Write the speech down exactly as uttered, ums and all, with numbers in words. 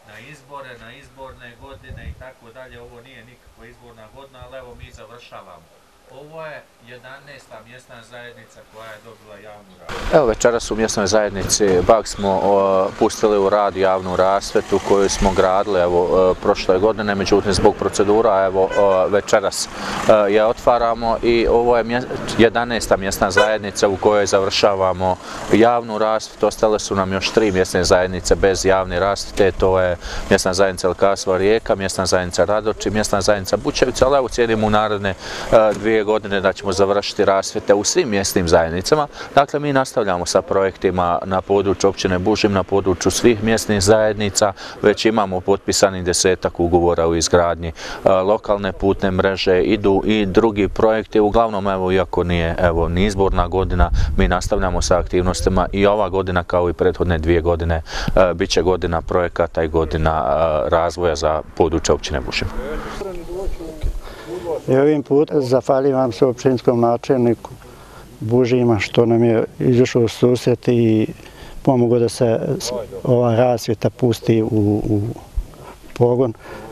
na izbore, na izborne godine i tako dalje. Ovo nije nikakva izborna godina, ali evo mi završavamo. Ovo je jedanaesta mjesna zajednica koja je dobila javnu rasvetu. Evo večeras u mjesnoj zajednici Bag smo o, pustili u rad javnu rasvetu koju smo gradili evo, o, prošle godine, međutim zbog procedura evo o, večeras o, je otvaramo i ovo je mje, jedanaesta mjesna zajednica u kojoj završavamo javnu rasvetu. Ostale su nam još tri mjesne zajednice bez javne rasvete, to je mjesna zajednica Elkasova Rijeka, mjesna zajednica Radoči, mjesna zajednica Bučevica, ali evo cijenimo u naredne o, dvije godine da ćemo završiti rasvjete u svim mjesnim zajednicama. Dakle, mi nastavljamo sa projektima na području općine Bužim, na području svih mjesnih zajednica. Već imamo potpisani desetak ugovora u izgradnji lokalne putne mreže, idu i drugi projekti. Uglavnom, evo, iako nije evo, ni izborna godina, mi nastavljamo sa aktivnostima i ova godina kao i prethodne dvije godine bit će godina projekata i godina razvoja za područje općine Bužim. I ovim putem zahvaljujem se općinskom načelniku Bužima što nam je izašao u susret i pomogao da se ova rasvjeta pusti u, u pogon.